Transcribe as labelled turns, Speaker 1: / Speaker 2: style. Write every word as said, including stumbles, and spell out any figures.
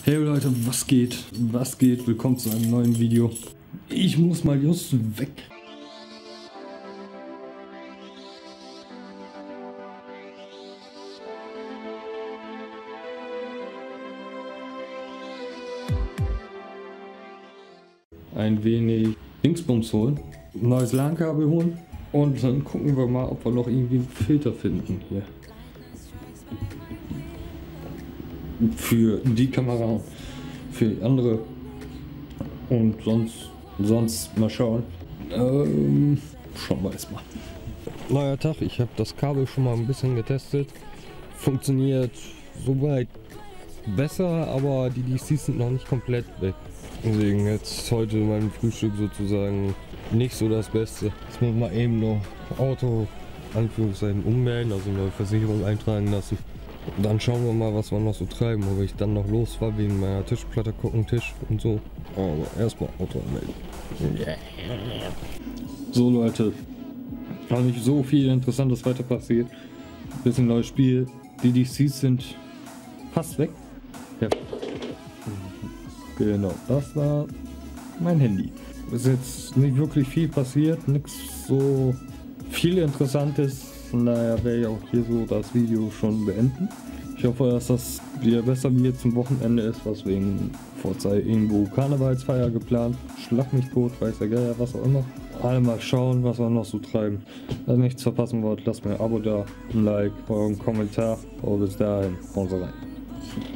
Speaker 1: Hey Leute, was geht? Was geht? Willkommen zu einem neuen Video. Ich muss mal just weg. Ein wenig Dingsbums holen, neues LAN-Kabel holen und dann gucken wir mal, ob wir noch irgendwie einen Filter finden hier. Für die Kamera, für die andere und sonst, sonst mal schauen. Ähm, schauen wir erstmal. Neuer Tag, ich habe das Kabel schon mal ein bisschen getestet. Funktioniert soweit besser, aber die D Cs sind noch nicht komplett weg. Deswegen jetzt heute mein Frühstück sozusagen nicht so das Beste. Jetzt muss man eben noch Auto Anführungszeichen ummelden, also eine Versicherung eintragen lassen. Und dann schauen wir mal, was wir noch so treiben, ob ich dann noch losfahre wegen meiner Tischplatte gucken, Tisch und so. Aber erstmal Auto anmelden. Yeah. So Leute, noch nicht so viel Interessantes weiter passiert. Bisschen neues Spiel. Die D Cs sind fast weg. Ja. Genau, das war mein Handy. Ist jetzt nicht wirklich viel passiert, nichts so viel Interessantes. Von daher werde ich auch hier so das Video schon beenden. Ich hoffe, dass das wieder besser wie jetzt zum Wochenende ist, was wegen Vorzeit irgendwo Karnevalsfeier geplant. Schlag mich tot, weiß ja geil, was auch immer. Alle mal schauen, was wir noch so treiben. Wenn ihr nichts verpassen wollt, lasst mir ein Abo da, ein Like oder einen Kommentar. Und bis dahin, hauen Sie rein.